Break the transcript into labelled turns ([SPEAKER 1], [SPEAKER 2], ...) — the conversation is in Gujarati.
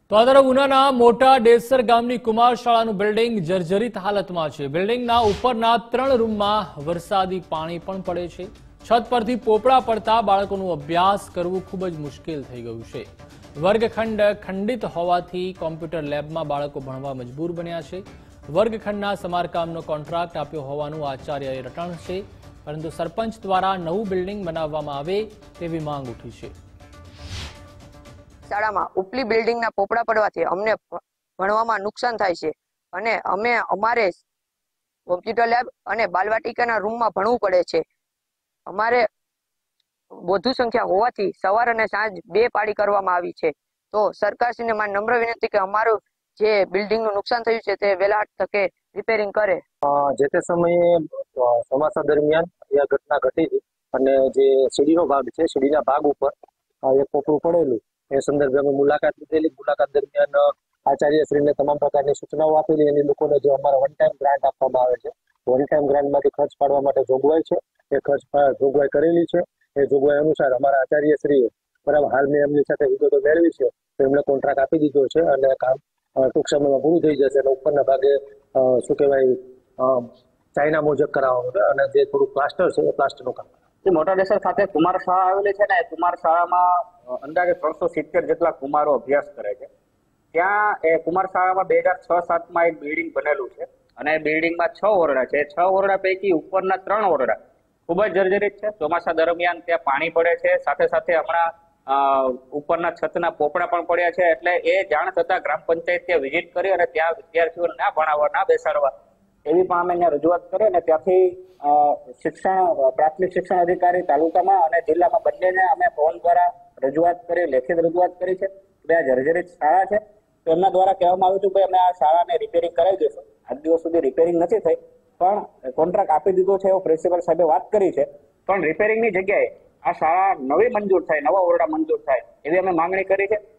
[SPEAKER 1] તો આ તરફ ઉનાના મોટા ડેસર ગામની કુમાર શાળાનું બિલ્ડિંગ જર્જરિત હાલતમાં છે। બિલ્ડિંગના ઉપરના 3 રૂમમાં વરસાદી પાણી પણ પડે છે। છત પરથી પોપડા પડતા બાળકોનું અભ્યાસ કરવું ખૂબ જ મુશ્કેલ થઈ ગયું છે। વર્ગખંડ ખંડિત હોવાથી કોમ્પ્યુટર લેબમાં બાળકો ભણવા મજબૂર બન્યા છે। વર્ગખંડના સમારકામનો કોન્ટ્રાક્ટ આપ્યો હોવાનું આચાર્યએ રટણ છે, પરંતુ સરપંચ દ્વારા નવું બિલ્ડિંગ બનાવવામાં આવે તેવી માંગ ઉઠી છે।
[SPEAKER 2] શાળામાં ઉપલી બિલ્ડિંગના પોપડા પડવાથી અમને ભણવામાં નુકસાન થાય છે અને અમે અમારે કોમ્પ્યુટર લેબ અને બાલવાટિકાના રૂમમાં ભણવું પડે છે। અમારે વધુ સંખ્યા હોવાથી સવાર અને સાંજ 2 પાળી કરવામાં આવી છે। તો સરકારશ્રીને મારી નમ્ર વિનંતી કે અમારું જે બિલ્ડિંગનું નુકસાન થયું છે તે વહેલા તકે રિપેરિંગ કરે।
[SPEAKER 3] જે તે સમયે ચોમાસા દરમિયાન આ ઘટના ઘટી હતી અને જે સીડીનો ભાગ છે, સીડીના ભાગ ઉપર એક પોપડું પડેલું, એ સંદર્ભે અમે મુલાકાત લીધેલી। મુલાકાત દરમિયાન આચાર્યશ્રીને તમામ પ્રકારની સૂચનાઓ આપેલી। એની લોકોને જે અમારા વન ટાઈમ ગ્રાન્ટ આપવામાં આવે છે, વન ટાઈમ ગ્રાન્ટમાંથી ખર્ચ પાડવા માટે જોગવાઈ છે, એ ખર્ચ જોગવાઈ કરેલી છે। એ જોગવાઈ અનુસાર અમારા આચાર્યશ્રીએ બરાબર હાલ મેં એમની સાથે વિગતો મેળવી છે, તો એમને કોન્ટ્રાક્ટ આપી દીધો છે અને કામ ટૂંક સમયમાં પૂરું થઈ જશે અને ઉપરના ભાગે શું કહેવાય ચાઇના મોજક કરાવવાનું છે અને જે થોડું પ્લાસ્ટર છે એ પ્લાસ્ટરનું કામ।
[SPEAKER 4] મોટા ડેસર ખાતે કુમાર શાળા આવેલી છે ને, કુમાર શાળામાં અંદાજે 370 જેટલા કુમારો અભ્યાસ કરે છે। ત્યાં એ કુમાર શાળામાં 2006-07માં એક બિલ્ડિંગ બનેલું છે અને બિલ્ડિંગમાં 6 ઓરડા છે। 6 ઓરડા પૈકી ઉપરના 3 ઓરડા ખૂબ જ જર્જરિત છે। ચોમાસા દરમિયાન ત્યાં પાણી પડે છે, સાથે સાથે હમણાં ઉપરના છતના પોપડા પણ પડ્યા છે। એટલે એ જાણ થતા ગ્રામ પંચાયત ત્યાં વિઝિટ કરી અને ત્યાં વિદ્યાર્થીઓને ના ભણાવવા, ના બેસાડવા એવી પણ અમે ત્યાં રજૂઆત કરી અને ત્યાંથી પ્રાથમિક શિક્ષણ અધિકારી તાલુકામાં અને જિલ્લામાં બંનેને અમે ફોન દ્વારા રજૂઆત કરી, લેખિત રજૂઆત કરી છે કે આ જર્જરિત શાળા છે। તો એમના દ્વારા કહેવામાં આવ્યું હતું કે અમે આ શાળાને રિપેરિંગ કરાવી દઈશું। આજ દિવસ સુધી રિપેરિંગ નથી થઈ, પણ કોન્ટ્રાક્ટ આપી દીધો છે એવું પ્રિન્સિપલ સાહેબે વાત કરી છે। પણ રિપેરિંગની જગ્યાએ આ શાળા નવી મંજૂર થાય, નવા ઓરડા મંજૂર થાય એવી અમે માંગણી કરી છે।